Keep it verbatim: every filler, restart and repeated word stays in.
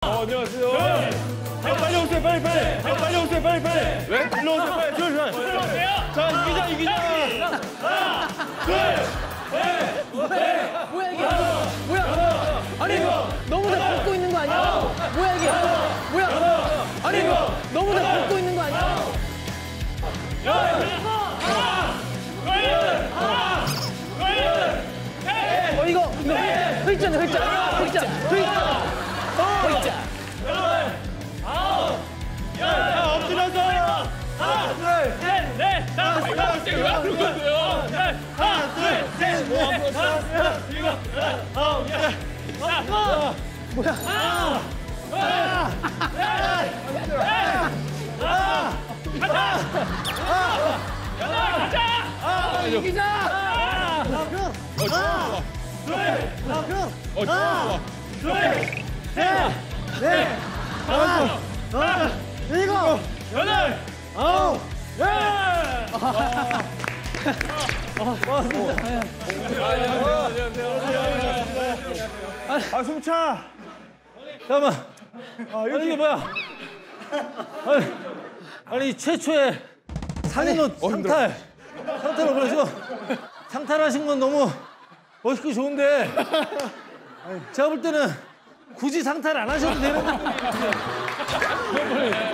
안녕하세요. 야, 빨리 오세요, 빨리, 빨리. 야, 빨리 오세요, 빨리, 빨리. 왜? 일로 오세요, 빨리. 줄, 줄. 자, 이기자, 이기자. 하나, 둘, 셋, 넷. 뭐야 이게? 뭐야? 아니 너무 다 벗고 있는 거 아니야? 뭐야 이게? 뭐야? 아니 너무 다 벗고 있는 거 아니야? 어 이거 이거 흑자네 흑자 흑자 흑자 흑자. 야, 엎드려서. 하나, 둘, 셋, 넷. 자, 이거 갑자기 왜 그런 건데요? 하나, 둘, 셋, 넷. 다섯, 일곱, 여덟, 아홉, 열. 자, 뭐야? 하나, 둘, 셋, 넷. 하나, 가자. 가자, 가자. 이기자. 하나, 둘, 하나, 둘, 셋, 넷, 다섯, 일곱, 여덟, 아홉, 열. 아, 숨 차. 잠깐만. 아, 이게 뭐야? 아니, 아니 최초의 상인옷 상탈. 상탈을 그러시고 상탈하신 건 너무 멋있고 좋은데 제가 볼 때는 굳이 상탈 안 하셔도 되는